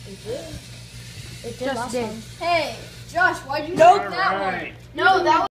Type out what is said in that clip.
It did. It did Just last did. time. Hey, Josh, why'd you Nope. take that one? Alright. No, that